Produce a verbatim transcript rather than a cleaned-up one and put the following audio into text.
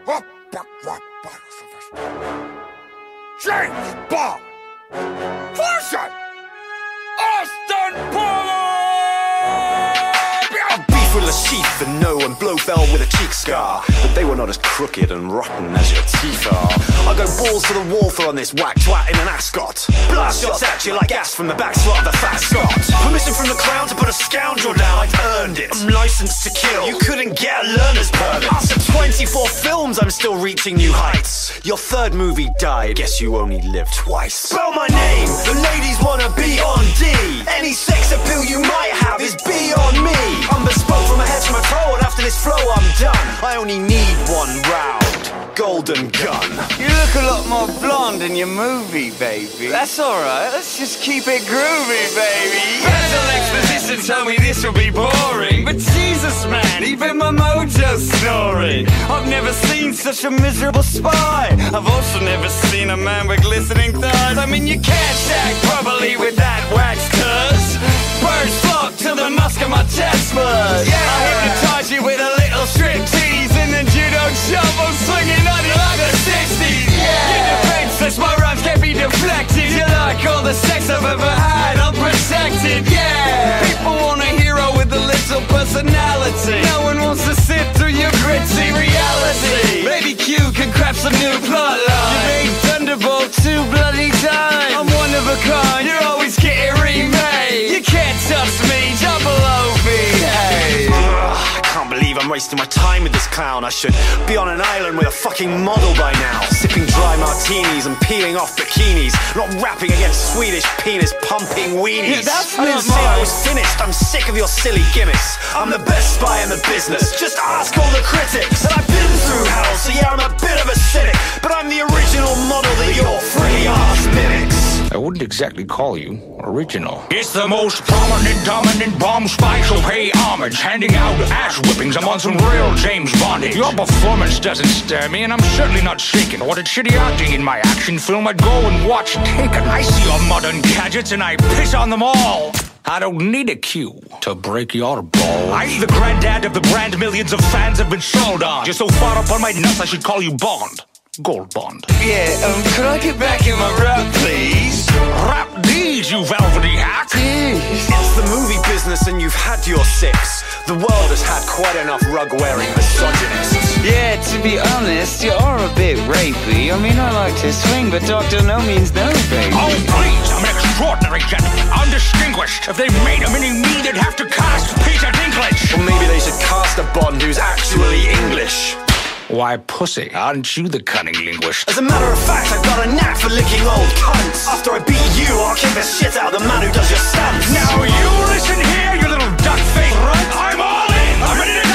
James Bond! Version! Austin Powers! A beef with a sheath and no, and Blofeld with a cheek scar, but they were not as crooked and rotten as your teeth are. I go balls to the wall for on this whack twat in an ascot. Blast shots at you like gas from the back slot of a fat Scot. Permission from the crown to put a scoundrel down, I've earned it. I'm licensed to kill, you couldn't get a learner's permit. After twenty-four films I'm still reaching new heights. Your third movie died, guess you only lived twice. Spell my name, the ladies wanna be on D. Any sex appeal you might have is beyond me. I'm bespoke from my head to my toe, and after this flow I'm done. I only need one round, golden gun. You look a lot more blonde in your movie, baby. That's alright, let's just keep it groovy, baby. Special exposition told me this would be boring, but Jesus, man, even my mojo's snoring. I've never seen such a miserable spy. I've also never seen a man with glistening thighs. I mean, you can't shack properly with that wax cuz birds flock to the musk of my chest buzz. Yeah. I hypnotize you with a little strip tease, and then judo jump, I'm swinging on you like the sixties. Yeah. In defenseless, my rhymes can't be deflected. You like all the sex I've ever had, I'm protected. Yeah. People want a hero with a little personality. No one wants to sit through your gritty reality. Baby Q can craft some new plot line. You made Thunderbolt two bloody times. I'm one of a kind, You're always getting remade. You can't touch me, double O V A. Ugh, I can't believe I'm wasting my time with this clown. I should be on an island with a fucking model by now, sipping dry martinis and peeling off bikinis, not rapping against Swedish penis pumping weenies. Yeah, that's I didn't not say I mine. was finished, I'm sick of your silly gimmicks. I'm the best spy in the business, just ask all the critics. And I've been through hell, so yeah, I'm a bit of a cynic, but I'm the original model that your free ass mimics. I wouldn't exactly call you original. It's the most prominent, dominant bomb spy, so pay homage. Handing out ass whippings, I'm on some real James Bondage. Your performance doesn't stir me, and I'm certainly not shaken. Wanted shitty acting in my action film, I'd go and watch Taken. I see your modern gadgets, and I piss on them all. I don't need a cue to break your balls. I'm the granddad of the brand millions of fans have been sold on. You're so far up on my nuts, I should call you Bond. Gold Bond. Yeah, um, could I get back in my rap, please? Rap these, you velvety hack. It's the movie business and you've had your six. The world has had quite enough rug-wearing misogynists. Yeah, to be honest, you are a bit rapey. I mean, I like to swing, but doctor no means no, baby. Oh, please, I'm an extraordinary gentleman, undistinguished. If they made a mini-me, they'd have to cast Peter Dinklage. Or maybe they should cast a Bond who's actually English. Why, pussy, aren't you the cunning linguist? As a matter of fact, I've got a knack for licking old cunts. After I beat you, I'll kick the shit out of the man who does your stunts. Now you listen here, you little duck-faced runt. I'm all in. I'm ready to